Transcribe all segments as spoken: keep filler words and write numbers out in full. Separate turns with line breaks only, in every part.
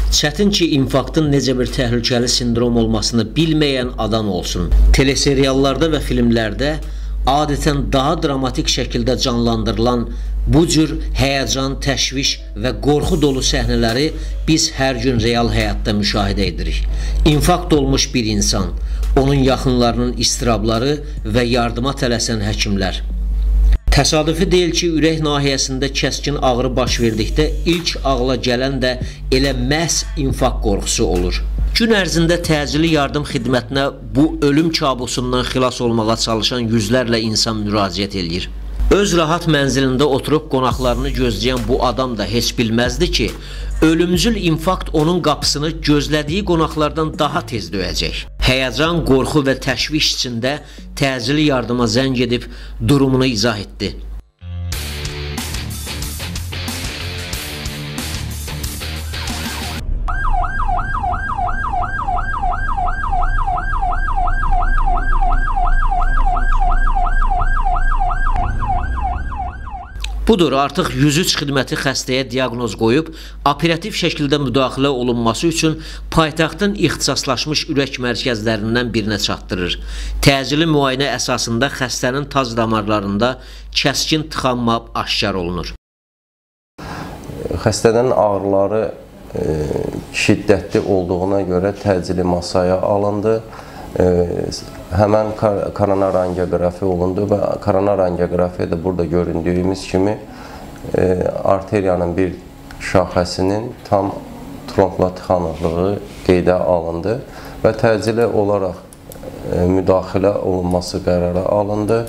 Çətin ki, infarktın necə bir təhlükəli sindrom olmasını bilməyən adam olsun. Teleseriallarda və filmlərdə adətən daha dramatik şəkildə canlandırılan bu cür həyəcan, təşviş və qorxu dolu səhnələri biz hər gün real həyatda müşahidə edirik. İnfarkt olmuş bir insan, onun yaxınlarının istirabları və yardıma tələsən həkimlər. Təsadüfi deyil ki, ürək nahiyəsində kəskin ağrı baş verdikdə ilk ağla gələn də elə məhz infarkt qorxusu olur. Gün ərzində təcili yardım xidmətinə bu ölüm kabusundan xilas olmağa çalışan yüzlərlə insan müraciət edir. Öz rahat mənzilində oturub qonaqlarını gözləyən bu adam da heç bilməzdi ki, ölümcül infarkt onun qapısını gözlədiyi qonaqlardan daha tez döyəcək. Həyəcan, qorxu və təşviş içində təcili yardıma zəng edib durumunu izah etdi. Budur, artıq yüz üç xidməti xəstəyə diaqnoz qoyub, operativ şəkildə müdaxilə olunması üçün paytaxtın ixtisaslaşmış ürək mərkəzlərindən birinə çatdırır. Təcili müayinə əsasında xəstənin tac damarlarında kəskin tıxanma aşkar olunur.
Xəstənin ağrıları e, şiddətli olduğuna görə təcili masaya alındı. E, həmən koronar angioqrafi olundu və koronar angioqrafiyada burada göründüyümüz kimi e, arteriyanın bir şaxəsinin tam trombla tıxanıqlığı qeydə alındı və təcili olaraq e, müdaxilə olunması qərara alındı.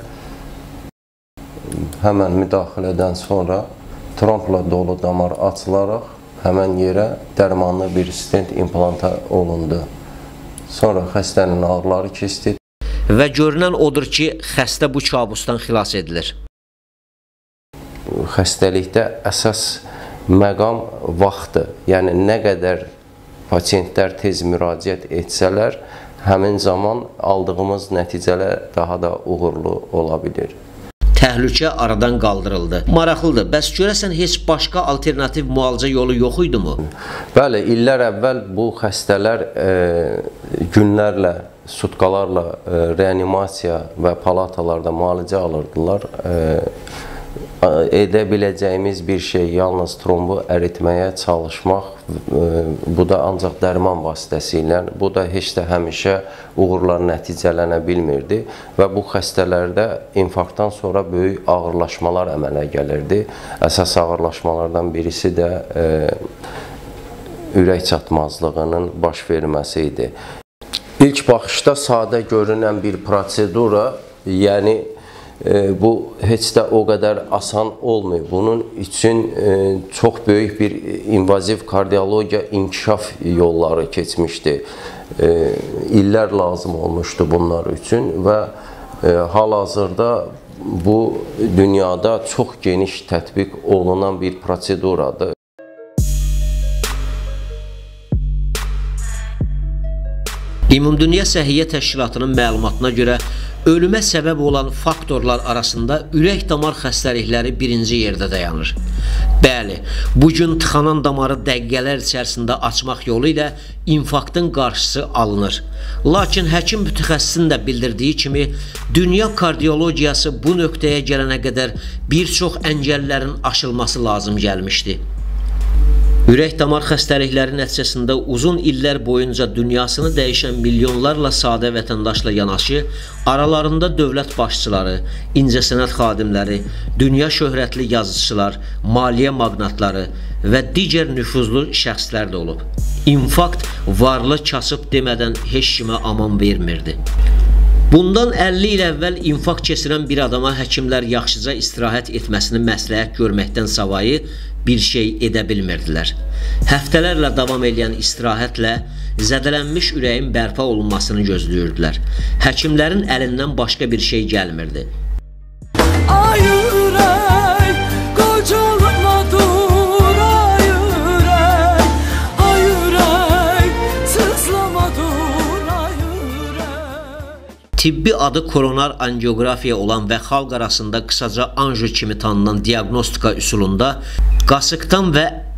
Həmən müdaxilədən sonra trombla dolu damar açılaraq həmən yerə dərmanlı bir stent implanta olundu. Sonra xəstənin ağrıları keçdi.
Və görünən odur ki, xəstə bu kabusdan xilas edilir.
Xəstəlikdə əsas məqam vaxtdır. Yəni, nə qədər pasiyentlər tez müraciət etsələr, həmin zaman aldığımız nəticələr daha da uğurlu ola bilir.
Təhlükə aradan qaldırıldı. Maraqlıdır. Bəs görəsən heç başqa alternativ müalicə yolu yox idi mu?
Bəli, illər əvvəl bu xəstələr e, günlərlə, sutkalarla e, reanimasiya və palatalarda müalicə alırdılar. E, edə biləcəyimiz bir şey yalnız trombu əritməyə çalışmaq, e, bu da ancaq dərman vasitəsilə, bu da heç də həmişə uğurla nəticələnə bilmirdi və bu xəstələrdə infarktdan sonra böyük ağırlaşmalar əmələ gəlirdi. Əsas ağırlaşmalardan birisi də e, ürək çatmazlığının baş verməsi idi. İlk baxışda sadə görünən bir prosedura, yəni e, bu heç də o qədər asan olmuyor. Bunun üçün e, çox böyük bir invaziv kardiologiya inkişaf yolları keçmişdi. E, illər lazım olmuşdu bunlar üçün və e, hal-hazırda bu dünyada çox geniş tətbiq olunan bir proseduradır.
Ümumdünya Səhiyyə Təşkilatının məlumatına görə ölümə səbəb olan faktorlar arasında ürək damar xəstəlikləri birinci yerdə dayanır. Bəli, bugün tıxanan damarı dəqiqələr içərisində açmaq yolu ilə infarktın qarşısı alınır. Lakin həkim mütəxəssisin də bildirdiyi kimi, dünya kardiologiyası bu nöqtəyə gələnə qədər bir çox əngəllərin aşılması lazım gəlmişdi. Ürək damar xəstəlikləri nəticəsində uzun illər boyunca dünyasını dəyişən milyonlarla sadə vətəndaşla yanaşı, aralarında dövlət başçıları, incəsənət xadimləri, dünya şöhrətli yazıçılar, maliyyə maqnatları və digər nüfuzlu şəxslər də olub. İnfarkt varlı kasıb demədən heç kimə aman vermirdi. Bundan əlli il əvvəl infarkt keçirən bir adama həkimlər yaxşıca istirahət etməsini məsləhət görməkdən savayı bir şey edə bilmirdilər. Həftələrlə davam edən istirahətlə zədələnmiş ürəyin bərpa olunmasını gözləyirdilər. Həkimlərin əlindən başqa bir şey gəlmirdi. Ay ürək, qocalma dur, ay ürək, ay ürək, sızlama dur, ay ürək. Tibbi adı koronar angioqrafiya olan və xalq arasında qısaca anjo kimi tanınan diaqnostika üsulunda qasıqdan və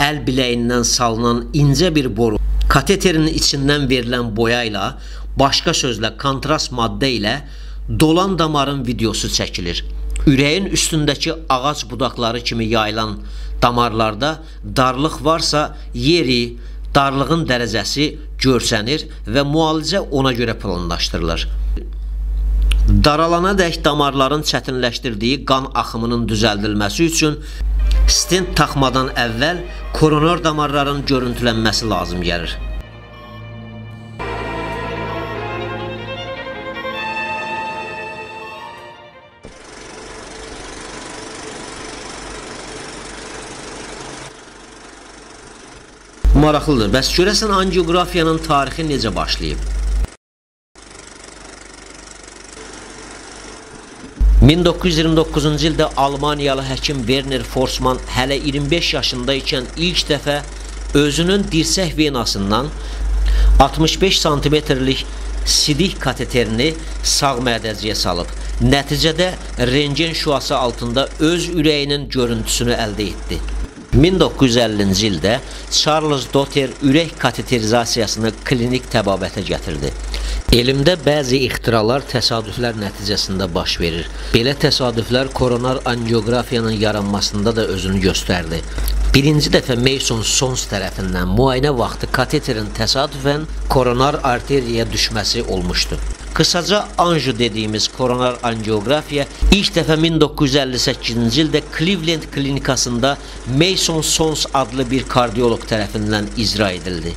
əl biləyindən salınan incə bir boru, kateterin içindən verilən boya ilə, başqa sözlə kontrast maddə ilə dolan damarın videosu çəkilir. Ürəyin üstündəki ağac budaqları kimi yayılan damarlarda darlıq varsa, yeri, darlığın dərəcəsi görsənir və müalicə ona görə planlaşdırılır. Daralana dək damarların çətinləşdirdiyi qan axımının düzəldilməsi üçün stent taxmadan əvvəl koronar damarların görüntülənməsi lazım gəlir. Maraqlıdır. Bəs görəsən angiografiyanın tarixi necə başlayıb? min doqquz yüz iyirmi doqquzuncu ildə Almaniyalı həkim Werner Forsman hələ iyirmi beş yaşında ikən ilk dəfə özünün dirsək venasından altmış beş santimetrlik sidik kateterini sağ mədəciyə salıb. Nəticədə rentgen şüası altında öz ürəyinin görüntüsünü əldə etdi. min doqquz yüz əllinci ildə Charles Dotter ürək kateterizasiyasını klinik təbabətə gətirdi. Elmdə bəzi ixtiralar təsadüflər nəticəsində baş verir. Belə təsadüflər koronar angiografiyanın yaranmasında da özünü göstərdi. Birinci dəfə Mason Sons tərəfindən müayinə vaxtı kateterin təsadüfən koronar arteriyaya düşməsi olmuşdu. Qısaca anju dediyimiz koronar angiografiya ilk dəfə min doqquz yüz əlli səkkizinci ildə Cleveland klinikasında Mason Sons adlı bir kardioloq tərəfindən icra edildi.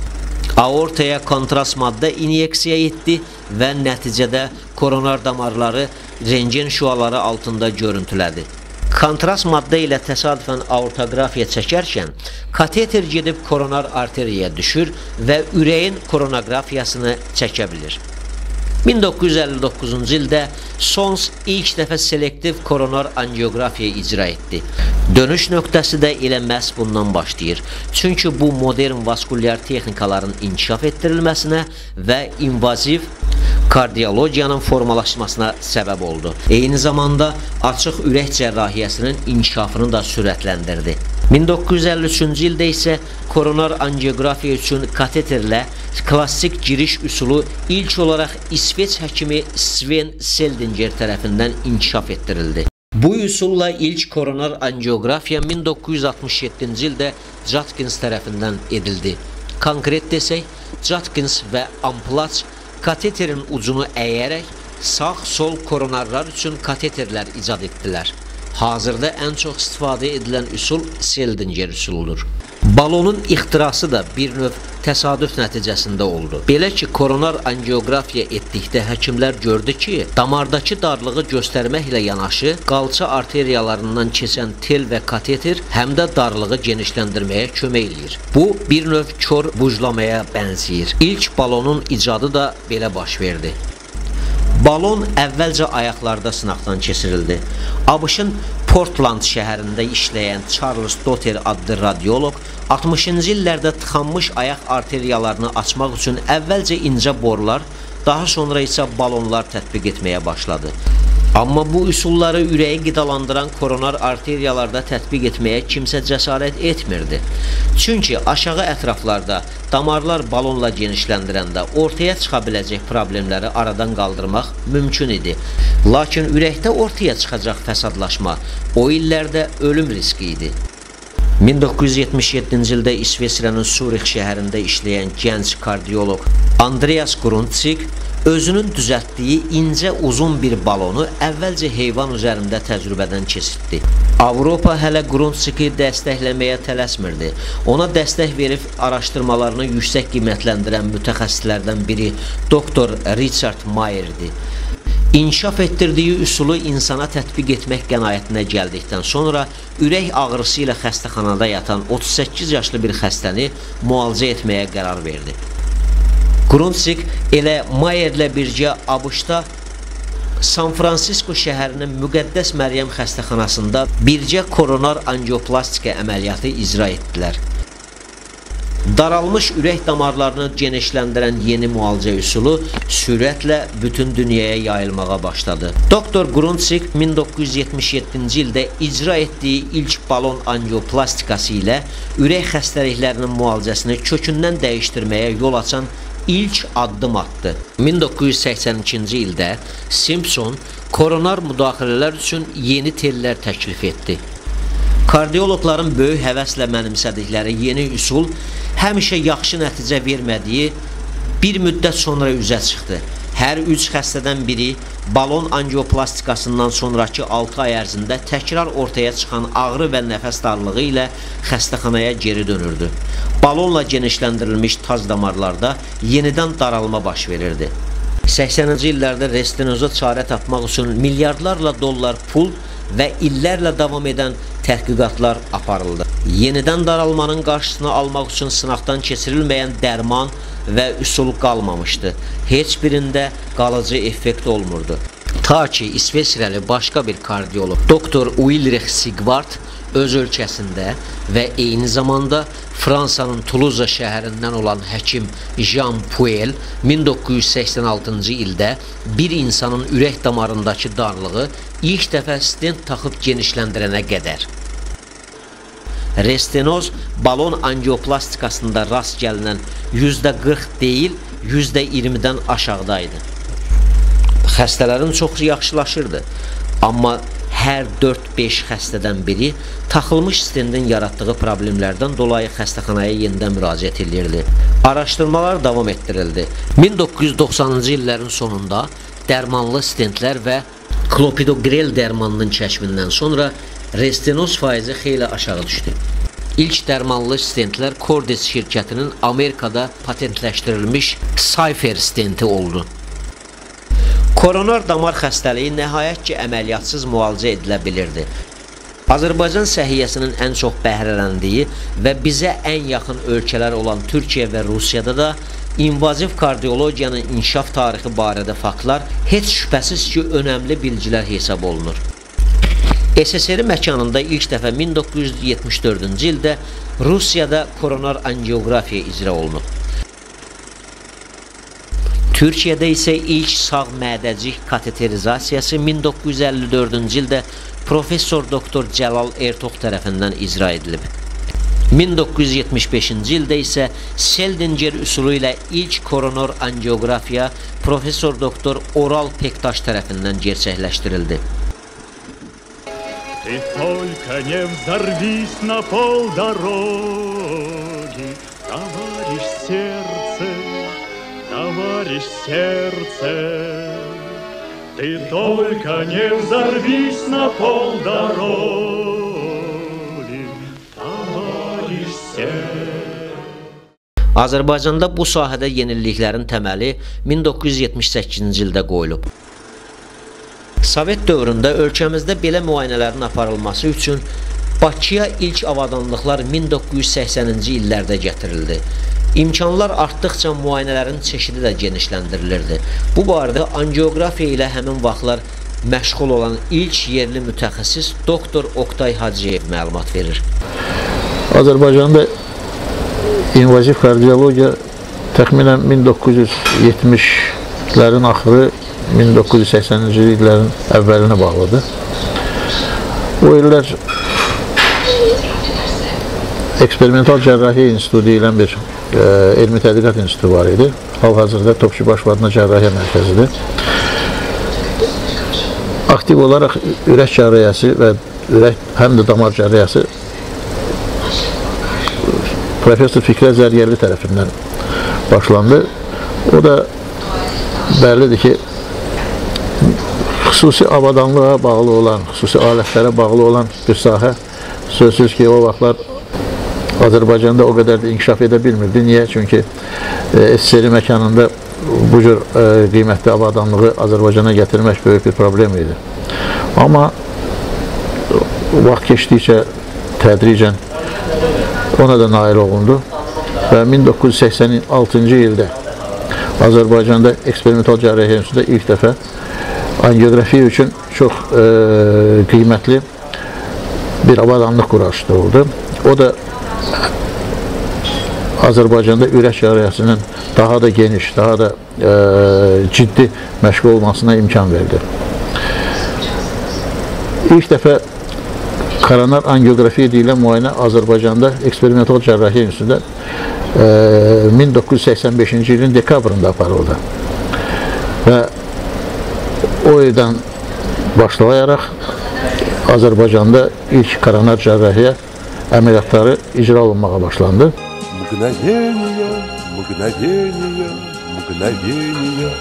Aortaya kontrast maddə inyeksiya etdi və nəticədə koronar damarları rentgen şüaları altında görüntülədi. Kontrast maddə ilə təsadüfən aortografiya çəkərkən kateter gedib koronar arteriyaya düşür və ürəyin koronografiyasını çəkə bilir. min doqquz yüz əlli doqquzuncu ildə Sons ilk dəfə selektiv koronar angiografiya icra etdi. Dönüş nöqtəsi də elə məhz bundan başlayır. Çünki bu modern vaskulyar texnikaların inkişaf etdirilməsinə və invaziv kardiologiyanın formalaşmasına səbəb oldu. Eyni zamanda açıq ürək cərrahiyyəsinin inkişafını da sürətləndirdi. min doqquz yüz əlli üçüncü ildə isə koronar angiografiya üçün kateterlə klassik giriş üsulu ilk olaraq İsveç həkimi Sven Seldinger tərəfindən inkişaf etdirildi. Bu üsulla ilk koronar angiografiya min doqquz yüz altmış yeddinci ildə Judkins tərəfindən edildi. Konkret desək, Judkins və Amplaç kateterin ucunu əyərək sağ-sol koronarlar üçün kateterlər icad etdilər. Hazırda ən çox istifadə edilən üsul Seldinger üsuludur. Balonun ixtirası da bir növ təsadüf nəticəsində oldu. Belə ki, koronar angiografiya etdikdə həkimlər gördü ki, damardakı darlığı göstərməklə yanaşı, qalça arteriyalarından keçən tel və kateter həm də darlığı genişləndirməyə kömək eləyir. Bu, bir növ kör buclamaya bənzəyir. İlk balonun icadı da belə baş verdi. Balon əvvəlcə ayaqlarda sınaqdan keçirildi. ABŞ-ın Portland şəhərində işləyən Charles Dotter adlı radioloq altmışıncı illərdə tıxanmış ayaq arteriyalarını açmaq üçün əvvəlcə incə borular, daha sonra isə balonlar tətbiq etməyə başladı. Amma bu üsulları ürəyi qidalandıran koronar arteriyalarda tətbiq etməyə kimsə cəsarət etmirdi. Çünki aşağı ətraflarda damarlar balonla genişləndirəndə ortaya çıxa biləcək problemləri aradan qaldırmaq mümkün idi. Lakin ürəkdə ortaya çıxacaq fəsadlaşma o illərdə ölüm riski idi. min doqquz yüz yetmiş yeddinci ildə İsveçrənin Zurich şəhərində işləyən gənc kardioloq Andreas Grundzig özünün düzəltdiyi incə uzun bir balonu əvvəlcə heyvan üzərində təcrübədən keçirtdi. Avropa hələ Grundzigi dəstəkləməyə tələsmirdi. Ona dəstək verib araşdırmalarını yüksək qiymətləndirən mütəxəssislərdən biri doktor Richard Mayer'di. İnkişaf etdirdiyi üsulu insana tətbiq etmək qənaətinə gəldikdən sonra ürək ağrısı ilə xəstəxanada yatan otuz səkkiz yaşlı bir xəstəni müalicə etməyə qərar verdi. Grundzig elə Mayerlə birgə ABŞ-da San Fransisko şəhərinin Müqəddəs Məryəm xəstəxanasında birgə koronar angioplastika əməliyyatı icra etdilər. Daralmış ürək damarlarını genişləndirən yeni müalicə üsulu sürətlə bütün dünyaya yayılmağa başladı. Doktor Gruntzig min doqquz yüz yetmiş yeddinci ildə icra etdiyi ilk balon angioplastikası ilə ürək xəstəliklərinin müalicəsini kökündən dəyişdirməyə yol açan ilk addım atdı. min doqquz yüz səksən ikinci ildə Simpson koronar müdaxilələr üçün yeni tellər təklif etdi. Kardioloqların böyük həvəslə mənimsədikləri yeni üsul həmişə yaxşı nəticə vermədiyi bir müddət sonra üzə çıxdı. Hər üç xəstədən biri balon angioplastikasından sonraki altı ay ərzində təkrar ortaya çıxan ağrı və nəfəs darlığı ilə xəstəxanaya geri dönürdü. Balonla genişləndirilmiş taz damarlarda yenidən daralma baş verirdi. səksəninci illərdə restenoza çarə tapmaq üçün milyardlarla dollar pul və illərlə davam edən təhqiqatlar aparıldı. Yenidən daralmanın qarşısını almaq üçün sınaqdan keçirilməyən dərman və üsul qalmamışdı. Heç birində qalıcı effekt olmurdu. Ta ki, İsveçrəli başqa bir kardioloq, doktor Ulrich Sigvart öz ölkəsində və eyni zamanda Fransanın Toulouse şəhərindən olan həkim Jean Puel min doqquz yüz səksən altıncı ildə bir insanın ürək damarındakı darlığı ilk dəfə stent taxıb genişləndirənə qədər. Restenoz balon angioplastikasında rast gəlinən yüzdə qırx deyil, yüzdə iyirmidən aşağıdaydı. Xəstələrin çoxu yaxşılaşırdı, amma hər dörd beş xəstədən biri taxılmış stentin yaratdığı problemlərdən dolayı xəstəxanaya yenidən müraciət edirdi. Araşdırmalar davam etdirildi. min doqquz yüz doxsanıncı illərin sonunda dərmanlı stentlər və klopidogrel dərmanının kəşfindən sonra restenoz faizi xeyli aşağı düşdü. İlk dərmanlı stentlər Cordis şirkətinin Amerikada patentləşdirilmiş Cypher stenti oldu. Koronar damar xəstəliyi nəhayət ki, əməliyyatsız müalicə edilə bilirdi. Azərbaycan səhiyyəsinin ən çox bəhrələndiyi və bizə ən yaxın ölkələr olan Türkiyə və Rusiyada da invaziv kardiologiyanın inkişaf tarixi barədə faktlar heç şübhəsiz ki, önəmli bilgilər hesab olunur. S S R məkanında ilk dəfə min doqquz yüz yetmiş dördüncü ildə Rusiyada koronar angiografiya icra olunub. Türkiyədə isə ilk sağ mədəcik kateterizasiyası min doqquz yüz əlli dördüncü ildə professor doktor Cəlal Ertox tərəfindən icra edilib. min doqquz yüz yetmiş beşinci ildə isə Seldinger üsulu ilə ilk koronar angiografiya professor doktor Oral Pektaş tərəfindən gerçəkləşdirildi.
Ты только не взорвись на полдороги, товарищ сердце, товарищ сердце. Ты только не взорвись на полдороги, товарищ сердце.
Azərbaycanda bu sahədə yeniliklərin təməli min doqquz yüz yetmiş səkkizinci ildə qoyulub. Sovet dövründə ölkəmizdə belə müayinələrin aparılması üçün Bakıya ilk avadanlıqlar min doqquz yüz səksəninci illərdə gətirildi. İmkanlar artdıqca müayinələrin çeşidi də genişləndirilirdi. Bu barədə angiografiya ilə həmin vaxtlar məşğul olan ilk yerli mütəxəssis doktor Oktay Hacıyev məlumat verir.
Azərbaycanda invaziv kardiologiya təxminən min doqquz yüz yetmişlərin axırı min doqquz yüz səksəninci illərin əvvəlinə bağlıdır. O illər eksperimental cərrahiyyə institutu deyilən bir e, elmi tədqiqat institutu var idi. Hal-hazırda Topçubaş adına cərrahiyyə mərkəzidir. Aktiv olaraq ürək cərrahiyyəsi və ürək, həm də damar cərrahiyyəsi professor Fikrət Zərgərli tərəfindən başlandı. O da bəllidir ki, xüsusi avadanlığa bağlı olan, xüsusi alətlərə bağlı olan bir sahə. Sözsüz ki, o vaxtlar Azərbaycanda o qədər də inkişaf edə bilmirdi. Niyə? Çünki S S R məkanında bu cür e, qiymətli avadanlığı Azərbaycana gətirmək böyük bir problem idi. Amma vaxt keçdikcə tədricən ona da nail olundu və min doqquz yüz səksən altıncı ildə Azərbaycanda eksperimental cərrahiyyə institutunda ilk dəfə angiografiya üçün çox e, qiymətli bir avadanlıq quraşdırıldı. O da Azərbaycanda ürək cərrahiyyəsinin daha da geniş, daha da e, ciddi məşğul olmasına imkan verdi. İlk dəfə koronar angiografiya deyilən müayinə Azərbaycanda eksperimental cərrahiyyə institutunda e, min doqquz yüz səksən beşinci ilin dekabrında aparıldı. Və o ildən başlayaraq Azərbaycanda ilk koronar cərrahiyyə əməliyyatları icra olunmağa başlandı.
Mgновение, mgновение, mgnovение,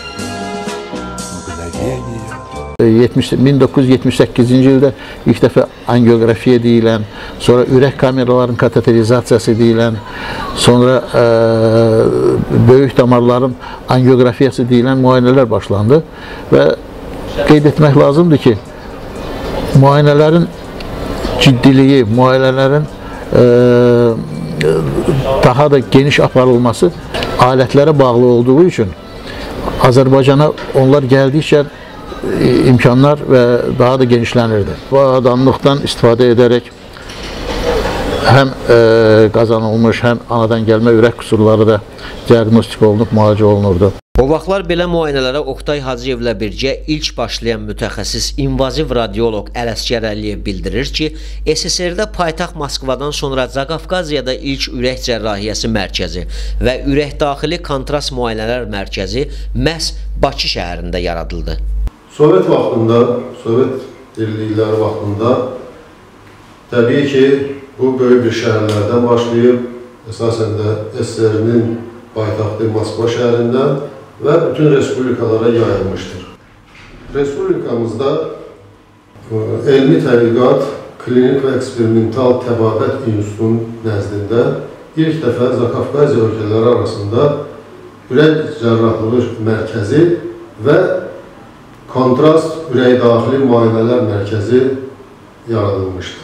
mgnovение.
min doqquz yüz yetmiş səkkizinci ildə ilk dəfə angiografiya deyilən, sonra ürək kameraların kateterizasiyası deyilən, sonra e, böyük damarların angiografiyası deyilən müayinələr başlandı və qeyd etmək lazımdır ki, müayinələrin ciddiliyi, müayinələrin e, daha da geniş aparılması alətlərə bağlı olduğu üçün Azərbaycana onlar gəldikcə imkanlar və daha da genişlənirdi. Bu adamlıqdan istifadə edərək həm e, qazanılmış, həm anadan gəlmə ürək qüsurları da diaqnostik olunub, müalicə olunurdu.
O vaxtlar belə müayinələrə Oqtay Hacıyevlə birgə ilk başlayan mütəxəssis invaziv radioloq Ələsgər Əliyev bildirir ki, S S R-də paytaxt Moskvadan sonra Zaqafqaziyada ilk ürək cərrahiyyəsi mərkəzi və ürək daxili kontrast müayinələr mərkəzi məhz Bakı şəhərində yaradıldı.
Sovet vaxtında, Sovet dirlikləri vaxtında təbii ki, bu böyük bir şəhərlərdən başlayıb, əsasən də S S R-nin paytaxtı Moskva şəhərindən və bütün respublikalara yayılmışdır. Respublikamızda elmi tədqiqat, klinik və eksperimental təbabət institutunun nəzdində ilk dəfə Zaqafqaziya ölkələri arasında ürək cərrahlığı mərkəzi və kontrast ürək daxili müayinələr mərkəzi yaradılmışdır.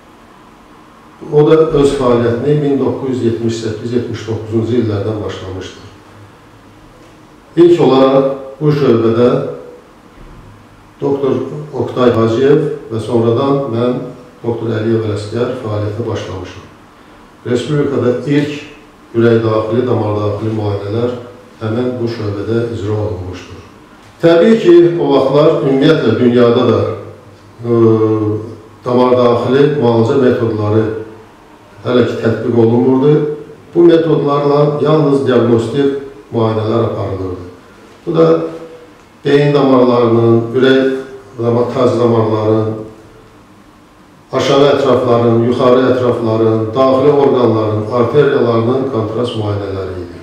O da öz fəaliyyətini min doqquz yüz yetmiş səkkiz yetmiş doqquzuncu illərdən başlamışdır. İlk olaraq bu şöbədə doktor Oqtay Hacıyev və sonradan mən doktor Əliyev Ələsgər fəaliyyətə başlamışım. Respublikada ilk ürək daxili, damar daxili müayinələr həmən bu şöbədə icra olunmuşdur. Təbii ki, o vaxtlar ümumiyyətlə dünyada da e, damar daxili müalicə metodları hələ ki tətbiq olunmurdu. Bu metodlarla yalnız diaqnostik müayinələr aparılırdı. Bu da beyin damarlarının, ürək taz damarların, aşağı ətrafların, yuxarı ətrafların, daxili orqanların, arteriyalarının kontrast müayinələri idi.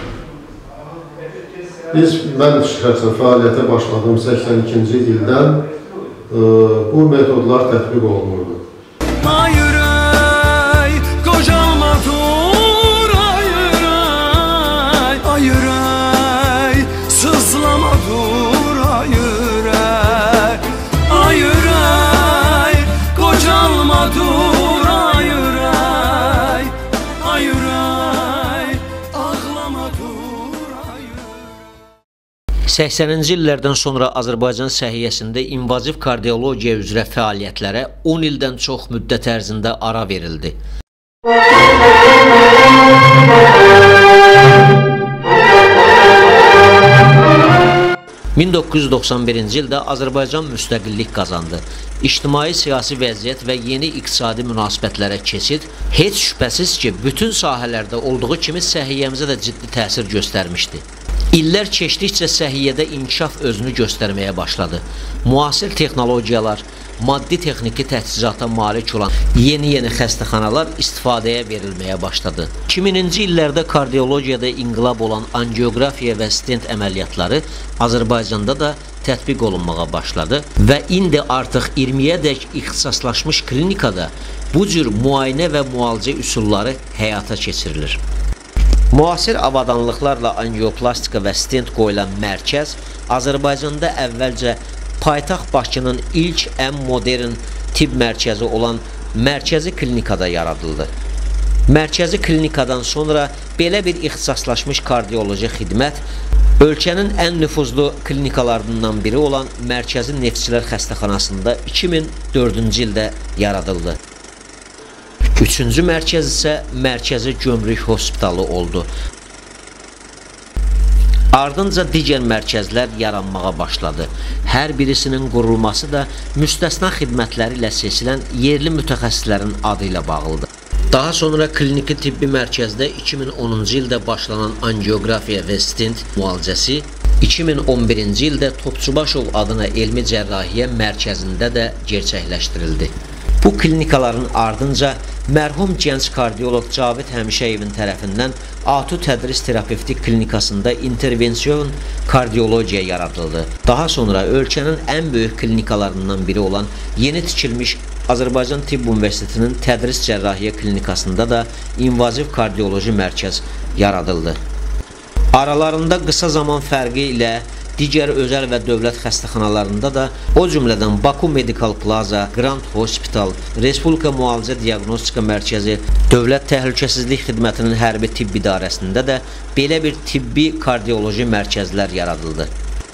Biz, mən şəxsən fəaliyyətə başladığım səksən ikinci ildən e, bu metodlar tətbiq olunurdu.
səksəninci illərdən sonra Azərbaycan səhiyyəsində invaziv kardiologiya üzrə fəaliyyətlərə on ildən çox müddət ərzində ara verildi. min doqquz yüz doxsan birinci ildə Azərbaycan müstəqillik qazandı. İctimai-siyasi vəziyyət və yeni iqtisadi münasibətlərə keçid heç şübhəsiz ki, bütün sahələrdə olduğu kimi səhiyyəmizə də ciddi təsir göstərmişdi. İllər keçdikcə səhiyyədə inkişaf özünü göstərməyə başladı. Müasir texnologiyalar, maddi texniki təchizata malik olan yeni-yeni xəstəxanalar istifadəyə verilməyə başladı. iki mininci illərdə kardiologiyada inqilab olan angiografiya və stent əməliyyatları Azərbaycanda da tətbiq olunmağa başladı və indi artıq iyirmiyədək ixtisaslaşmış klinikada bu cür müayinə və müalicə üsulları həyata keçirilir. Müasir avadanlıqlarla angioplastika və stent qoyulan mərkəz Azərbaycanda əvvəlcə paytaxt Bakının ilk ən modern tibb mərkəzi olan mərkəzi klinikada yaradıldı. Mərkəzi klinikadan sonra belə bir ixtisaslaşmış kardioloji xidmət ölkənin ən nüfuzlu klinikalarından biri olan Mərkəzi Neftçilər Xəstəxanasında iki min dördüncü ildə yaradıldı. Üçüncü mərkəz isə Mərkəzi Gömrük Hospitalı oldu. Ardınca digər mərkəzlər yaranmağa başladı. Hər birisinin qurulması da müstəsna xidmətləri ilə seçilən yerli mütəxəssislərin adı ilə bağlıdır. Daha sonra kliniki tibbi mərkəzdə iki min onuncu ildə başlanan angiografiya və stent müalicəsi iki min on birinci ildə Topçubaşov adına elmi cərrahiyyə mərkəzində də gerçəkləşdirildi. Bu klinikaların ardınca mərhum gənc kardioloq Cavid Həmişəyevin tərəfindən ATU Tədris Terapevtik Klinikasında intervensiyon kardiologiya yaradıldı. Daha sonra ölkənin ən böyük klinikalarından biri olan yeni tikilmiş Azərbaycan Tibb Universitetinin Tədris Cərrahiyyə Klinikasında da invaziv kardioloji mərkəz yaradıldı. Aralarında qısa zaman fərqi ilə digər özəl və dövlət xəstəxanalarında da, o cümlədən Baku Medical Plaza, Grand Hospital, Respublika Müalicə Diaqnostika Mərkəzi, Dövlət Təhlükəsizlik Xidmətinin Hərbi Tibb İdarəsində də belə bir tibbi kardioloji mərkəzlər yaradıldı.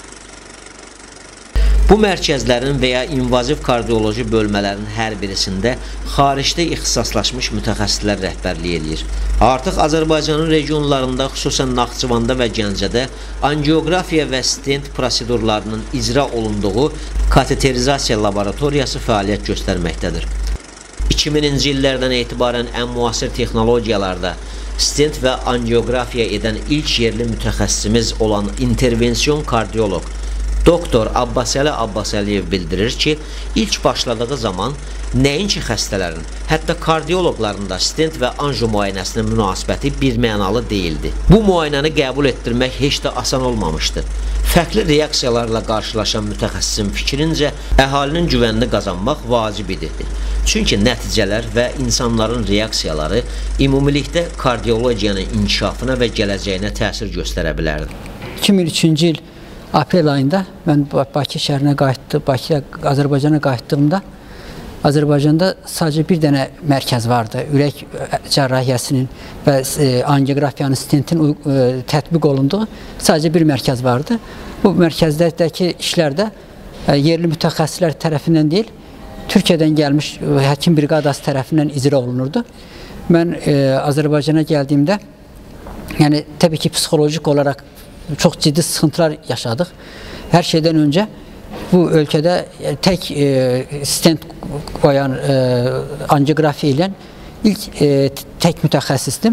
Bu mərkəzlərin və ya invaziv kardioloji bölmələrin hər birisində xaricdə ixtisaslaşmış mütəxəssislər rəhbərlik edir. Artıq Azərbaycanın regionlarında, xüsusən Naxçıvanda və Gəncədə angiografiya və stent prosedurlarının icra olunduğu kateterizasiya laboratoriyası fəaliyyət göstərməkdədir. iki mininci illərdən etibarən ən müasir texnologiyalarda stent və angiografiya edən ilk yerli mütəxəssisimiz olan intervensiyon kardioloq Doktor Abbasəli Abbasəliyev bildirir ki, ilk başladığı zaman nəinki xəstələrin, hətta kardioloqların da stent və anjo müayinəsinin münasibəti bir mənalı deyildi. Bu müayinəni qəbul etdirmək heç də asan olmamışdı. Fərqli reaksiyalarla qarşılaşan mütəxəssisin fikrincə, əhalinin güvənini qazanmaq vacib idi. Çünki nəticələr və insanların reaksiyaları ümumilikdə kardiologiyanın inkişafına və gələcəyinə təsir göstərə bilərdi.
iki min üçüncü il aprel ayında mən Bakı şəhərinə qayıtdım, Bakıya, Azərbaycana qayıtdığımda Azərbaycanda sadəcə bir dənə mərkəz vardı. Ürək cərrahiyyəsinin və angiografiyanın, stentin tətbiq olunduğu sadəcə bir mərkəz vardı. Bu mərkəzdəki işlər də yerli mütəxəssislər tərəfindən deyil, Türkiyədən gəlmiş həkim briqadası tərəfindən icra olunurdu. Mən Azərbaycana gəldiyimdə, yəni təbii ki, psixolojik olaraq çox ciddi sıxıntılar yaşadıq. Hər şeydən öncə bu ölkədə tək e, stent qoyan e, angiografiya ilə ilk e, tək mütəxəssisdim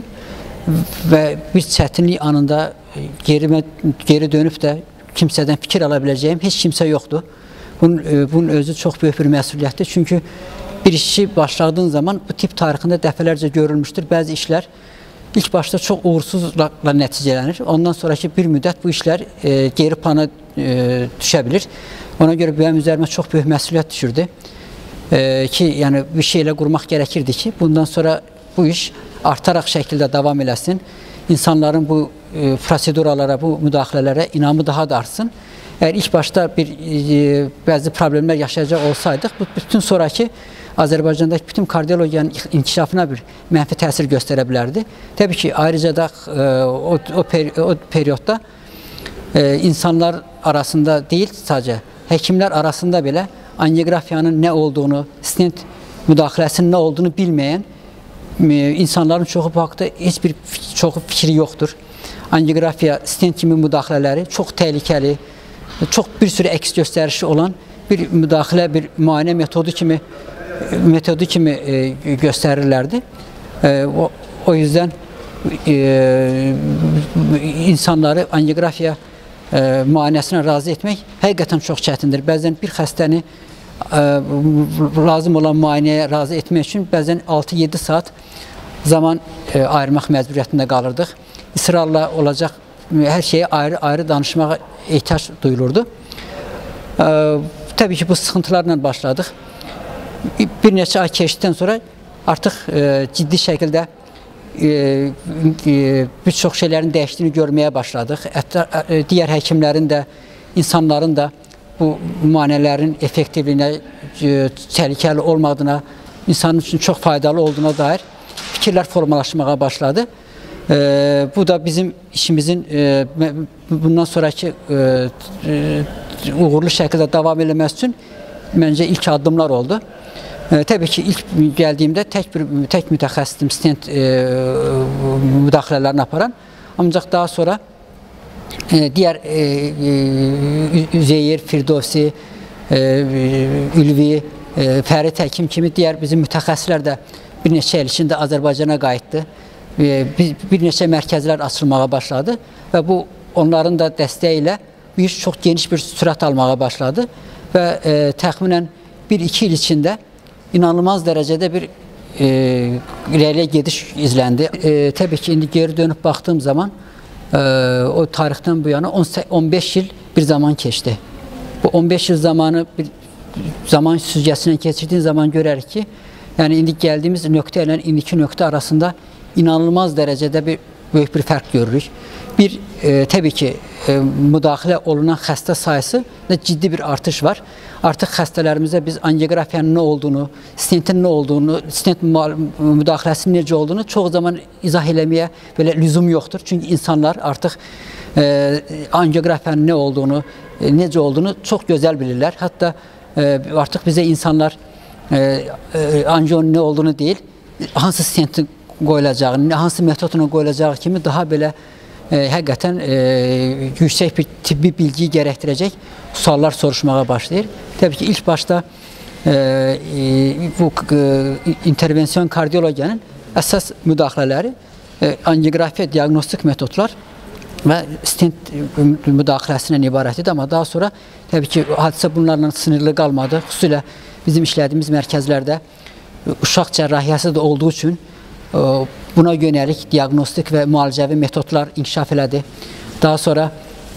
və bir çətinlik anında geri, geri dönüb də kimsədən fikir ala biləcəyim heç kimsə yoxdur. Bunun, e, bunun özü çox böyük bir məsuliyyətdir. Çünki bir işi başladığın zaman bu tip tarixində dəfələrcə görülmüşdür. Bəzi işlər İlk başda çox uğursuzla nəticələnir. Ondan sonraki bir müddət bu işlər e, geri plana e, düşə bilir. Ona görə mənim üzərimə çox böyük məsuliyyət düşürdü. E, ki, yəni bir şeylə qurmaq gərəkirdi ki, bundan sonra bu iş artaraq şəkildə davam eləsin. İnsanların bu e, proseduralara, bu müdaxilələrə inamı daha da artsın. Əgər ilk başda bir e, bəzi problemlər yaşayacaq olsaydıq, bu bütün sonraki Azərbaycandakı bütün kardiologiyanın inkişafına bir mənfi təsir göstərə bilərdi. Təbii ki, ayrıca da e, o, o, peri o periyodda e, insanlar arasında deyil, sadəcə həkimlər arasında belə angiografiyanın nə olduğunu, stent müdaxiləsinin nə olduğunu bilməyən e, insanların çoxu bu haqda heç bir çoxu fikri yoxdur. Angiografiya, stent kimi müdaxilələri çox təhlükəli, çox bir sürü əks göstərişi olan bir müdaxilə, bir müayinə metodu kimi metodu kimi e, göstərirlərdi. E, o, o yüzden e, insanları angiografiya e, müayinəsinə razı etmək həqiqətən çox çətindir. Bəzən bir xəstəni e, lazım olan müayinəyə razı etmək üçün bəzən altı yeddi saat zaman e, ayırmaq məcburiyyətində qalırdıq. İsrarla olacaq hər şeyi ayrı-ayrı danışmağa ehtiyac duyulurdu. E, təbii ki, bu sıxıntılarla başladıq. Bir neçə ay keçdikdən sonra artıq e, ciddi şəkildə e, e, bir çox şeylərin dəyişdiyini görməyə başladıq. Hətta e, digər həkimlərin də, insanların da bu müayinələrin effektivliyinə, e, təhlükəli olmadığına, insanın üçün çox faydalı olduğuna dair fikirlər formalaşmağa başladı. E, bu da bizim işimizin e, bundan sonraki e, e, uğurlu şəkildə davam eləməsi üçün məncə ilk addımlar oldu. E, təbii ki, ilk gəldiyimdə tək bir tək mütəxəssisim stent e, müdaxilələrini aparan, ancaq daha sonra e, digər e, e, Üzeyir, Firdovsi, e, Ülvi, e, Fərid Həkim kimi digər bizim mütəxəssislər də bir neçə il içində Azərbaycana qayıtdı. E, bir, bir neçə mərkəzlər açılmağa başladı və bu onların da dəstəyi ilə bu iş çox geniş bir sürət almağa başladı və e, təxminən bir iki il içində inanılmaz dərəcədə bir e, irəliyə gediş izləndi. E, təbii ki, indi geri dönüb baxdığım zaman e, o tarixdən bu yana on beş il bir zaman keçdi. Bu on beş il zamanı bir zaman süzgəsindən keçirdiğin zaman görərik ki, yəni indi gəldiyimiz nöqtə ilə indiki nöqtə arasında inanılmaz dərəcədə bir böyük bir fərq görürük. Bir, e, təbii ki, e, müdaxilə olunan xəstə sayısı da ciddi bir artış var. Artıq xəstələrimizə biz angiografiyanın nə olduğunu, stentin nə olduğunu, stent müdaxiləsinin necə olduğunu çox zaman izah eləməyə belə lüzum yoxdur. Çünki insanlar artıq e, angiografiyanın nə olduğunu, e, necə olduğunu çox gözəl bilirlər. Hətta e, artıq bizə insanlar e, e, angionun nə olduğunu deyil, hansı stentin qoyulacağını, hansı metodla qoyulacağı kimi daha belə e, həqiqətən e, yüksək bir tibbi bilgiyi gərəkdirəcək suallar soruşmağa başlayır. Təbii ki, ilk başda e, e, bu e, intervensiyon kardiologiyanın əsas müdaxilələri e, angiografiya, diagnostik metodlar və stent müdaxiləsindən ibarət idi. Amma daha sonra təbii ki, hadisə bunlarla sınırlı qalmadı. Xüsusilə bizim işlədiyimiz mərkəzlərdə uşaq cərrahiyyəsi də olduğu üçün buna yönəlik diagnostik və müalicəvi metodlar inkişaf elədi. Daha sonra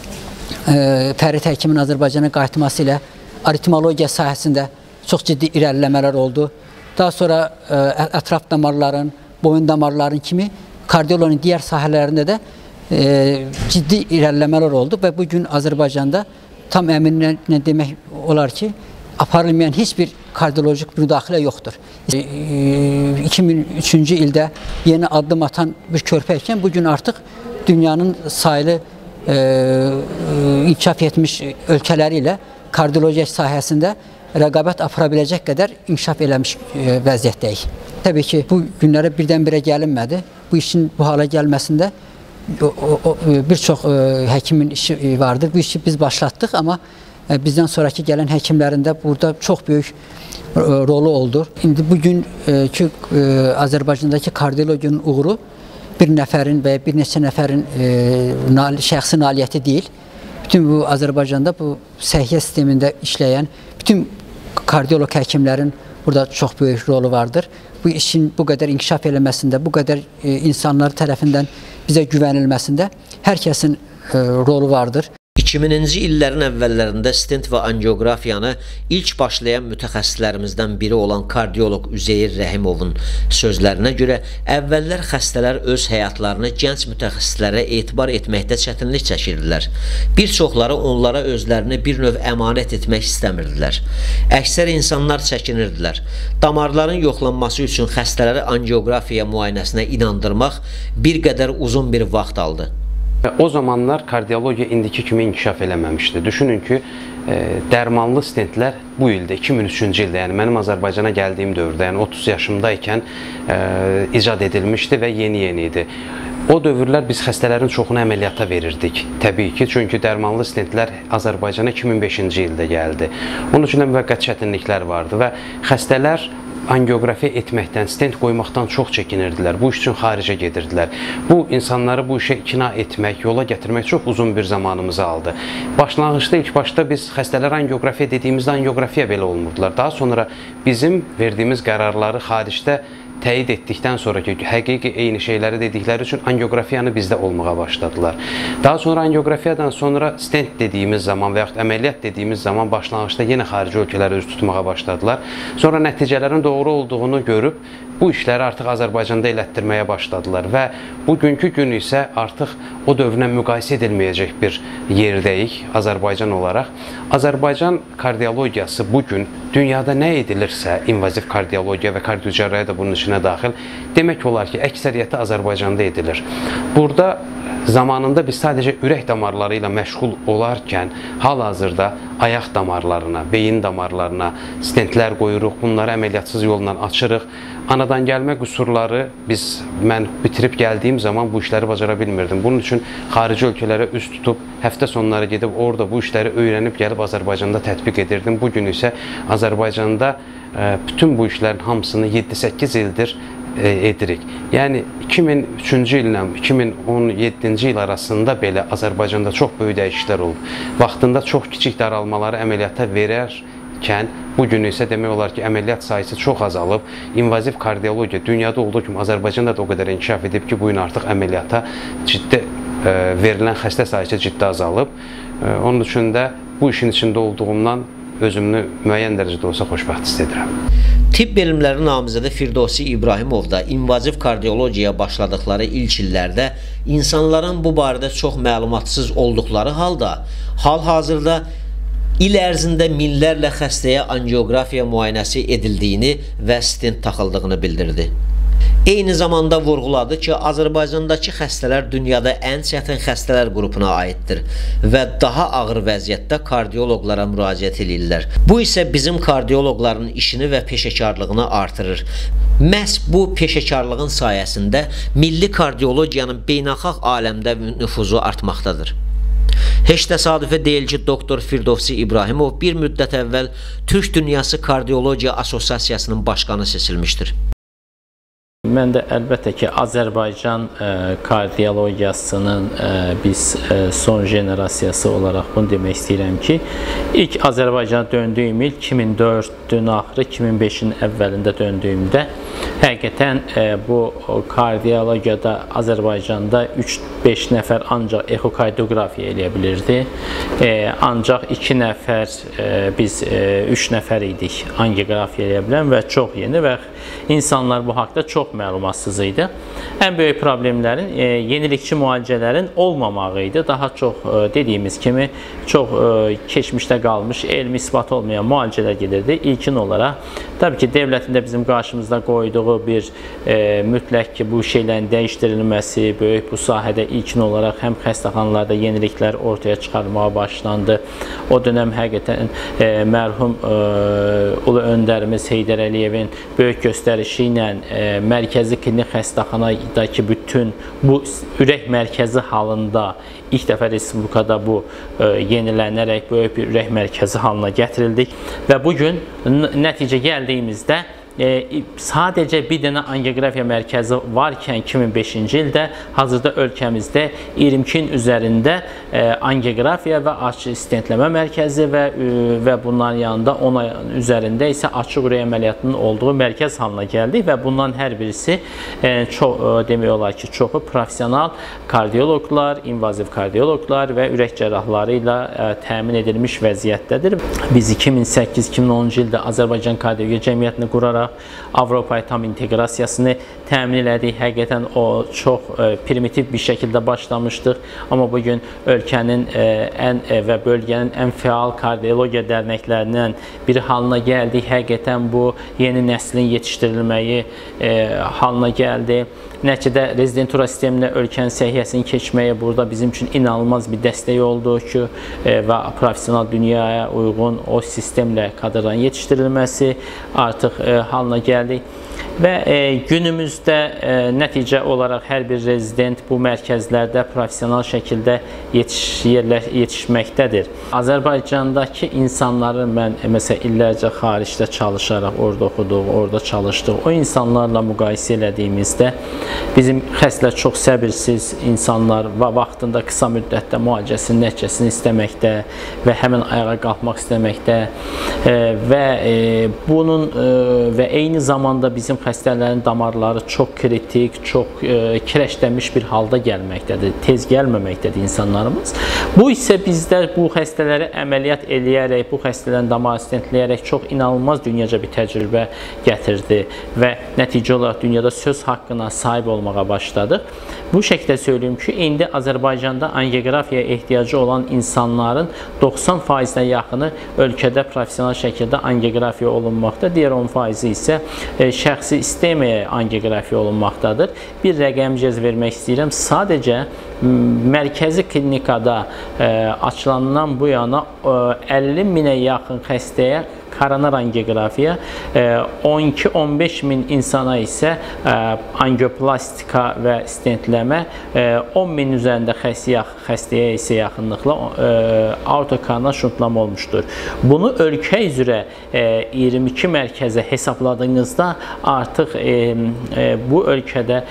e, Fərid Həkimin Azərbaycana qayıtması ilə aritmologiya sahəsində çox ciddi irəliləmələr oldu. Daha sonra e, ətraf damarların, boyun damarların kimi kardiologiyanın digər sahələrində də e, ciddi irəliləmələr oldu və bugün Azərbaycanda tam əminlə demək olar ki, aparılmayan heç bir kardiolojik müdaxilə yoxdur. iki min üçüncü ildə yeni addım atan bir körpə ikən bugün artıq dünyanın sayılı e, inkişaf etmiş ölkələri ilə kardiologiya sahəsində rəqabət apara biləcək qədər inkişaf eləmiş e, vəziyyətdəyik. Təbii ki, bu günlərə birdən-birə gəlinmədi. Bu işin bu hala gəlməsində o, o, bir çox e, həkimin işi vardır. Bu işi biz başlatdıq, amma bizdən sonraki gələn həkimlərin də burada çox böyük rolu oldu. İndi bugünkü Azərbaycandakı kardiologiyanın uğuru bir nəfərin və ya bir neçə nəfərin şəxsi nailiyyəti deyil. Bütün bu Azərbaycanda bu səhiyyə sistemində işləyən bütün kardioloq həkimlərin burada çox böyük rolu vardır. Bu işin bu qədər inkişaf eləməsində, bu qədər insanlar tərəfindən bizə güvənilməsində hər kəsin rolu vardır.
iki mininci illərin əvvəllərində stent və angiografiyanı ilk başlayan mütəxəssislərimizdən biri olan kardioloq Üzeyir Rəhimovun sözlərinə görə əvvəllər xəstələr öz həyatlarını gənc mütəxəssislərə etibar etməkdə çətinlik çəkirdilər. Bir çoxları onlara özlərini bir növ əmanət etmək istəmirdilər. Əksər insanlar çəkinirdilər. Damarların yoxlanması üçün xəstələri angiografiya müayinəsinə inandırmaq bir qədər uzun bir vaxt aldı.
O zamanlar kardiologiya indiki kimi inkişaf eləməmişdi. Düşünün ki, e, dərmanlı stentlər bu ildə, iki min üçüncü ildə, yəni mənim Azərbaycana gəldiyim dövrdə, yəni otuz yaşımdaykən e, icad edilmişdi və yeni-yeni idi. O dövrlər biz xəstələrin çoxunu əməliyyata verirdik, təbii ki, çünki dərmanlı stentlər Azərbaycana iki min beşinci ildə gəldi. Onun üçün də müvəqqəti çətinliklər vardı və xəstələr angiografiya etməkdən, stent qoymaqdan çox çəkinirdilər. Bu iş üçün xaricə gedirdilər. Bu, insanları bu işə ikna etmək, yola gətirmək çox uzun bir zamanımızı aldı. Başlanğıçda, ilk başda biz xəstələr angiografiya dediyimizdə angiografiya belə olmurdular. Daha sonra bizim verdiyimiz qərarları xaricdə təyid etdikdən sonraki həqiqi eyni şeyləri dedikləri üçün angiografiyanı bizdə olmağa başladılar. Daha sonra angiografiyadan sonra stent dediyimiz zaman və yaxud əməliyyat dediyimiz zaman başlanğıçda yenə xarici ölkələrə üz tutmağa başladılar. Sonra nəticələrin doğru olduğunu görüb bu işləri artıq Azərbaycanda elətdirməyə başladılar və bugünkü gün isə artıq o dövrlə müqayisə edilməyəcək bir yerdəyik Azərbaycan olaraq. Azərbaycan kardiologiyası bugün dünyada nə edilirsə, invaziv kardiologiya və kardiocərrahiyyə də bunun içinə daxil, demək olar ki, əksəriyyəti Azərbaycanda edilir. Burada zamanında biz sadəcə ürək damarları ilə məşğul olarkən hal-hazırda ayaq damarlarına, beyin damarlarına stentlər qoyuruq, bunları əməliyyatsız yolla açırıq. Anadan gəlmə qüsurları biz, mən bitirib gəldiyim zaman bu işləri bacara bilmirdim. Bunun üçün xarici ölkələrə üz tutub, həftə sonları gedib orada bu işləri öyrənib gəlib Azərbaycanda tətbiq edirdim. Bugün isə Azərbaycanda bütün bu işlərin hamısını yeddi səkkiz ildir edirik. Yəni iki min üçüncü illə iki min on yeddinci il arasında belə Azərbaycanda çox böyük dəyişikliklər oldu. Vaxtında çox kiçik daralmaları əməliyyata verərkən, bugün isə demək olar ki, əməliyyat sayısı çox azalıb. İnvaziv kardiologiya dünyada olduğu kimi Azərbaycanda da o qədər inkişaf edib ki, bugün artıq əməliyyata ciddi e, verilən xəstə sayısı ciddi azalıb. E, onun üçün də bu işin içində olduğumdan özümü müəyyən dərəcədə olsa xoşbəxt hiss edirəm.
Tibb elmləri namizədi Firdovsi İbrahimov da invaziv kardiologiyaya başladıkları ilk illərdə insanların bu barədə çox məlumatsız olduqları halda, hal-hazırda il ərzində minlərlə xəstəyə angiografiya müayinəsi edildiyini və stent taxıldığını bildirdi. Eyni zamanda vurğuladı ki, Azərbaycandakı xəstələr dünyada ən çətin xəstələr qrupuna aiddir və daha ağır vəziyyətdə kardioloqlara müraciət edirlər. Bu isə bizim kardioloqların işini və peşəkarlığını artırır. Məhz bu peşəkarlığın sayəsində milli kardiologiyanın beynəlxalq aləmdə nüfuzu artmaqdadır. Heç təsadüfə deyil ki, doktor Firdovsi İbrahimov bir müddət əvvəl Türk Dünyası Kardiologiya Asosiasiyasının başqanı seçilmişdir.
Mən də əlbəttə ki, Azərbaycan e, kardiologiyasının e, biz e, son generasiyası olaraq bunu demək istəyirəm ki, ilk Azərbaycana döndüyüm il iki min dördün axırı, iki min beşin əvvəlində döndüyümdə həqiqətən e, bu kardiologiyada Azərbaycanda üç beş nəfər ancaq ekokardiografiya eləyə bilirdi. E, ancaq iki nəfər, e, biz e, üç nəfər idik angiografiya eləyə bilən və çox yeni və insanlar bu haqda çox məlumatsız idi. Ən böyük problemlərin e, yenilikçi müalicələrin olmamağı idi. Daha çox e, dediyimiz kimi çox e, keçmişdə qalmış, elmi isbat olmayan müalicələr gelirdi. İlkin olaraq, tabii ki, devlətin də bizim qarşımızda qoyduğu bir e, mütləq ki, bu şeylərin dəyişdirilməsi, böyük bu sahədə ilkin olaraq həm xəstəxanalarda yeniliklər ortaya çıxarmağa başlandı. O dönəm həqiqətən e, mərhum e, ulu öndərimiz Heydər Əliyevin böyük göstərişi ilə e, mərkəzi klinik xəstəxanadakı bütün bu ürək mərkəzi halında ilk dəfə Respublikada bu e, yenilənərək böyük bir ürək mərkəzi halına gətirildik və bugün nəticə gəldiyimizdə E, sadəcə bir dənə angiografiya mərkəzi varkən iki min beşinci ildə hazırda ölkəmizdə iyirmi ikinin üzərində e, angiografiya və açıq stentləmə mərkəzi və, e, və bunların yanında on üzərində isə açıq ürək əməliyyatının olduğu mərkəz halına gəldik və bundan hər birisi e, çox, e, demək olar ki, çoxu professional kardioloqlar, invaziv kardioloqlar və ürək cərrahları ilə e, təmin edilmiş vəziyyətdədir. Biz iki min səkkiz iki min onuncu ildə Azərbaycan Kardiologiya Cəmiyyətini quraraq Avropaya tam inteqrasiyasını təmin elədik. Həqiqətən o çox e, primitiv bir şəkildə başlamışdıq. Amma bugün ölkənin e, ən e, və bölgənin ən fəal kardiologiya dərnəklərindən biri halına gəldik. Həqiqətən bu yeni nəslin yetişdirilməyi e, halına gəldi. Nəticədə rezidentura sisteminə ölkənin səhiyyəsini keçməyə burada bizim üçün inanılmaz bir dəstək oldu ki, e, və professional dünyaya uyğun o sistemlə kadrların yetişdirilməsi artıq e, halına gəldik. Və e, günümüzdə e, nəticə olaraq hər bir rezident bu mərkəzlərdə professional şəkildə yetiş, yerlər, yetişməkdədir. Azərbaycandakı insanların mən e, məsələn illərcə xaricdə çalışaraq orada oxuduq, orada çalışdıq. O insanlarla müqayisə elədiyimizdə bizim xəstələr çox səbirsiz insanlar və vaxtında qısa müddətdə müalicəsinin nəticəsini istəməkdə və həmin ayağa qalxmaq istəməkdə e, və e, bunun e, və eyni zamanda bizim xəstələrin damarları çox kritik, çox e, kirəşlənmiş bir halda gəlməkdədir, tez gəlməməkdədir insanlarımız. Bu isə bizdə bu xəstələri əməliyyat eləyərək, bu xəstələrin damarı stentləyərək çox inanılmaz dünyaca bir təcrübə gətirdi və nəticə olaraq dünyada söz haqqına sahib olmağa başladıq. Bu şəkildə söyləyim ki, indi Azərbaycanda angiografiya ehtiyacı olan insanların doxsan faizinə yaxını ölkədə professional şəkildə angiografiya olunmaqda, digər on faizi hissəsi isə şəxsi istəməyərək angioqrafiya olunmaqdadır. Bir rəqəm cəz vermək istəyirəm. Sadəcə mərkəzi klinikada açılandan bu yana əlli minə yaxın xəstəyə koronar angioqrafiya, on iki on beş min insana isə angioplastika və stentləmə, on min üzərində xəstəyə isə yaxınlıqla aortokoronar şuntlama olmuşdur. Bunu ölkə üzrə iyirmi iki mərkəzə hesabladığınızda artıq bu ölkədə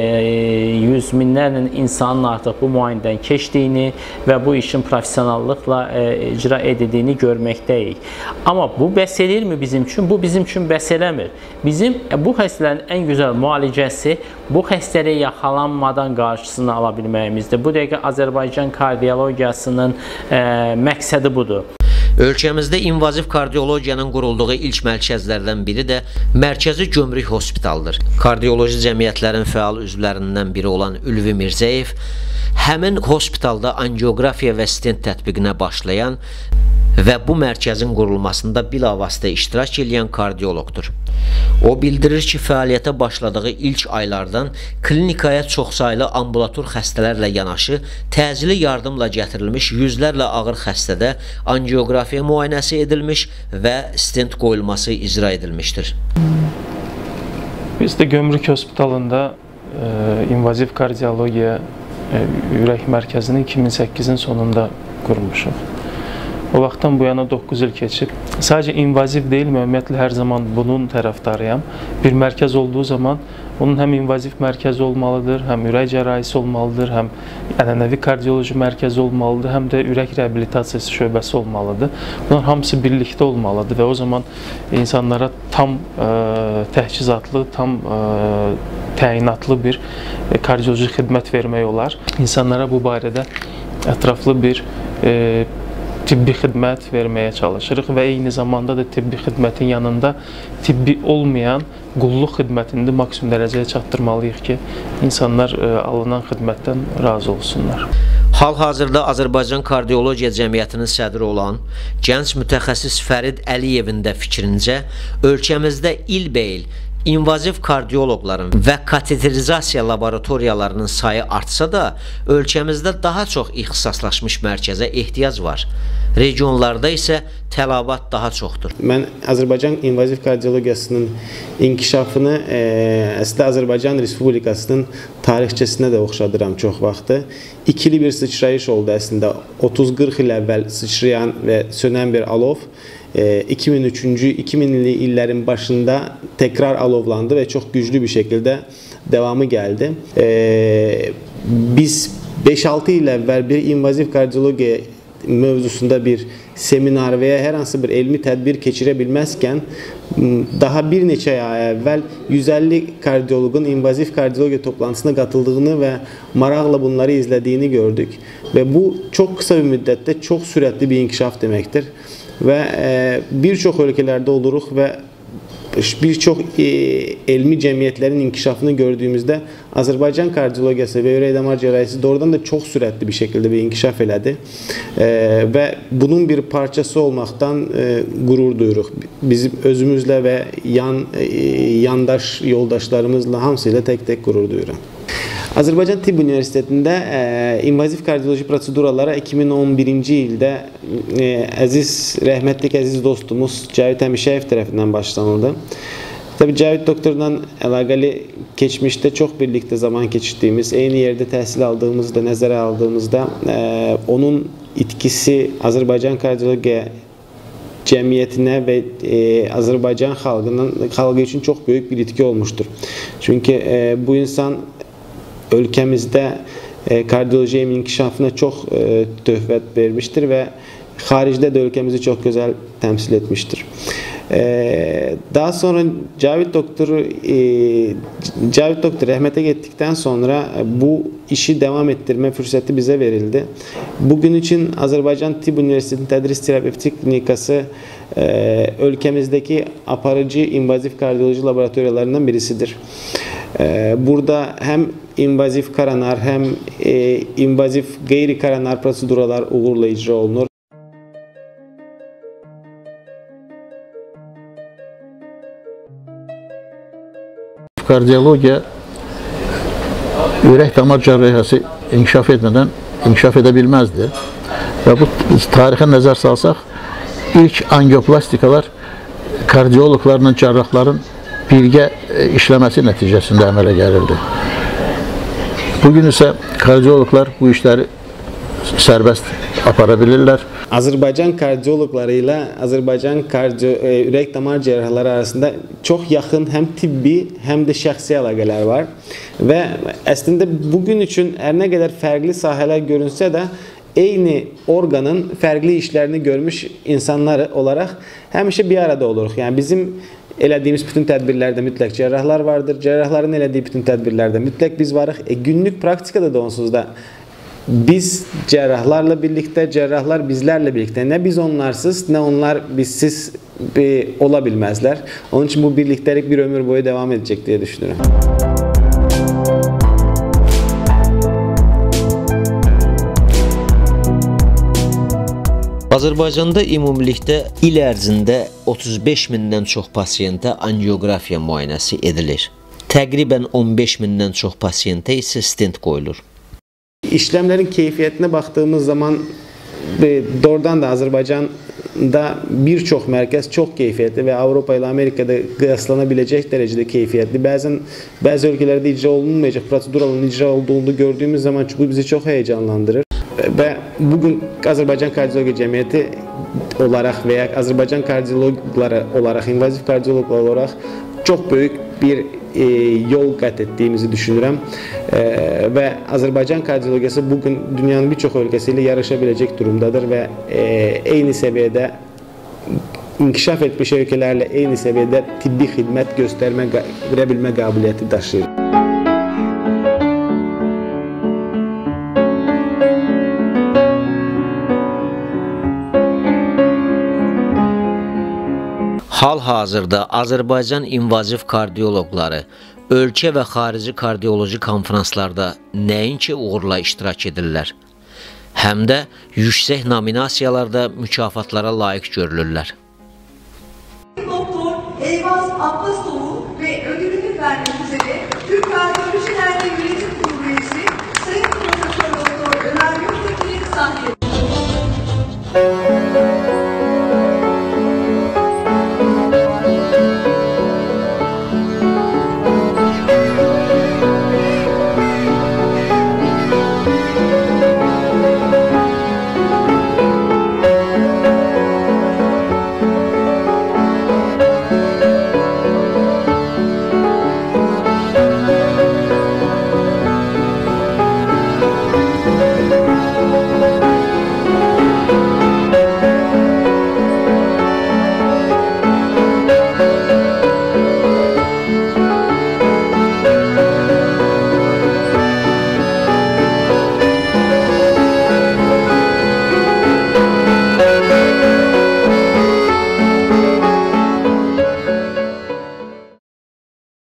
yüz minlərlə insanın artıq bu müayinədən keçdiyini və bu işin professionallıqla icra edildiyini görməkdəyik. Amma bu bəs edirmi bizim üçün? Bu bizim üçün bəs eləmir. Bizim bu xəstələrin ən gözəl müalicəsi bu xəstəliyə yaxalanmadan qarşısını ala bilməyimizdir. Bu dəqiqə Azərbaycan kardiologiyasının məqsədi budur.
Ölkəmizdə invaziv kardiologiyanın qurulduğu ilk mərkəzlərdən biri də Mərkəzi Gömrük Hospitaldır. Kardioloji cəmiyyətlərin fəal üzvlərindən biri olan Ülvi Mirzəyev həmin hospitalda angioqrafiya və stent tətbiqinə başlayan və bu mərkəzin qurulmasında bilavasitə iştirak edən kardioloqdur. O bildirir ki, fəaliyyətə başladığı ilk aylardan klinikaya çoxsaylı ambulator xəstələrlə yanaşı təcili yardımla gətirilmiş yüzlərlə ağır xəstədə angioqrafiya müayinəsi edilmiş və stent qoyulması icra edilmişdir.
Biz də Gömrük Hospitalında e, invaziv kardiologiya e, ürək mərkəzini iki min səkkizin sonunda qurmuşuq. O vaxtdan bu yana doqquz il keçib. Sadəcə invaziv deyil, ümumiyyətlə hər zaman bunun tərəfdarıyam. Bir mərkəz olduğu zaman onun həm invaziv mərkəzi olmalıdır, həm ürək cərrahisi olmalıdır, həm ənənəvi kardioloji mərkəzi olmalıdır, həm də ürək reabilitasiyası şöbəsi olmalıdır. Bunlar hamısı birlikdə olmalıdır və o zaman insanlara tam ə, təchizatlı, tam ə, təyinatlı bir kardioloji xidmət vermək olar. İnsanlara bu barədə ətraflı bir ə, tibbi xidmət verməyə çalışırıq və eyni zamanda da tibbi xidmətin yanında tibbi olmayan qulluq xidmətini də maksimum dərəcəyə çatdırmalıyıq ki, insanlar alınan xidmətdən razı olsunlar.
Hal-hazırda Azərbaycan Kardiologiya Cəmiyyətinin sədri olan gənc mütəxəssis Fərid Əliyevin də fikrincə, ölkəmizdə ilbəil invaziv kardioloqların və kateterizasiya laboratoriyalarının sayı artsa da, ölkəmizdə daha çox ixtisaslaşmış mərkəzə ehtiyac var. Regionlarda isə tələbat daha çoxdur.
Mən Azərbaycan invaziv kardiologiyasının inkişafını e, əslində Azərbaycan Respublikasının tarixçəsinə də oxşadıram çox vaxtı. İkili bir sıçrayış oldu əslində. otuz qırx il əvvəl sıçrayan və sönən bir alov iki min üçüncü iki minli illərin başında təkrar alovlandı və çox güclü bir şəkildə devamı gəldi. Biz beş altı il əvvəl bir invaziv kardiologiya mövzusunda bir seminar və ya hər hansı bir elmi tədbir keçirə bilməzkən, daha bir neçə ay əvvəl yüz əlli kardioloqun invaziv kardiologiya toplantısına qatıldığını və maraqla bunları izlədiyini gördük. Və bu çox qısa bir müddətdə çox sürətli bir inkişaf deməkdir. Və bir çox ölkələrdə oluruq və bir çox elmi cəmiyyətlərin inkişafını gördüyümüzdə Azərbaycan kardiologiyası və ürək damar cərrahisi doğrudan da çox sürətli bir şəkildə bir inkişaf elədi və bunun bir parçası olmaqdan qürur duyuruq. Bizim özümüzlə və yan, yandaş yoldaşlarımızla hamısı ilə tək-tək qürur duyuram. Azərbaycan Tibb Universitetində e, invaziv kardioloji proseduralara iki min on birinci ildə e, əziz, rəhmətlik əziz dostumuz Cavit Əmişəyev tərəfindən başlanıldı. Tabii Cavit doktorla əlaqəli keçmişdə çox birlikdə zaman keçirdiyimiz, eyni yerdə təhsil aldığımızda, nəzərə aldığımızda e, onun itkisi Azərbaycan kardiologiya cəmiyyətinə və e, Azərbaycan xalqının, xalqı üçün çox böyük bir itki olmuşdur. Çünki e, bu insan ölkəmizdə e, kardioloji elmin inkişafına çox e, töhfət vermişdir və xaricdə də ölkəmizi çox gözəl təmsil etmişdir. E, daha sonra Cavit doktor e, Cavit doktor rəhmətə getdikdən sonra bu işi devam etdirmə fürsəti bizə verildi. Bugün üçün Azərbaycan Tibb Universitetinin Tədris Terapevtik Klinikası e, ölkəmizdəki aparıcı invaziv kardioloji laboratoriyalarından birisidir. Burada həm invaziv koronar, həm e, invaziv qeyri-koronar proseduralar uğurla icra olunur.
kardiologiya ürək damar cərrahiyyəsi inkişaf etmədən inkişaf edə bilməzdi. Və bu tarixə nəzər salsaq, ilk angioplastikalar kardioloqlarla cərrahların birgə işləməsi nəticəsində əmələ gəlirdi. Bugün isə kardioloqlar bu işləri sərbəst apara bilirlər.
Azərbaycan kardioloqları ilə Azərbaycan kardio, e, ürək damar cərrahları arasında çox yaxın həm tibbi, həm də şəxsi əlaqələr var. Və əslində bugün üçün hər nə qədər fərqli sahələr görünsə də, eyni orqanın fərqli işlərini görmüş insanlar olaraq həmişə bir arada oluruq. Yəni bizim elədiyimiz bütün tədbirlərdə mütləq cərrahlar vardır. Cərrahların elədiyi bütün tədbirlərdə mütləq biz varıq. E, günlük praktikada da onsuz da biz cərrahlarla birlikdə, cərrahlar bizlərlə birlikdə. Nə biz onlarsız, nə onlar bizsiz e, ola bilməzlər. Onun üçün bu birliklərik bir ömür boyu devam edəcək deyə düşünürəm.
Azərbaycanda ümumilikdə il ərzində otuz beş mindən çox pasiyentə angiografiya müayinəsi edilir. Təqribən on beş mindən çox pasiyentə isə stent qoyulur.
İşlemlerin keyfiyetine baktığımız zaman doğrudan da Azerbaycan'da birçok merkez çok keyfiyetli ve Avrupa ile Amerika'da kıyaslanabilecek derecede keyfiyetli. Bazen bazı ülkelerde icra olunmayacak proseduralın icra olduğunu gördüğümüz zaman bu bizi çok heyecanlandırır. Ve bugün Azerbaycan Kardiyoloji Cemiyeti olarak veya Azerbaycan kardiyologları olarak, invazif kardiyologlar olarak çok büyük bir e, yol kat ettiğimizi düşünürüm. E, ve Azerbaycan kardiyologiyası bugün dünyanın birçok ülkesiyle yarışabilecek durumdadır ve e, aynı seviyede inkişaf etmiş ülkelerle aynı seviyede tıbbi hizmet gösterme, verebilme kabiliyeti taşıyor.
Hal-hazırda Azərbaycan invazif kardiyoloqları ölkə və xarici kardiyoloji konferanslarda nəinki uğurla iştirak edirlər, həm də yüksək nominasiyalarda mükafatlara layiq görülürlər.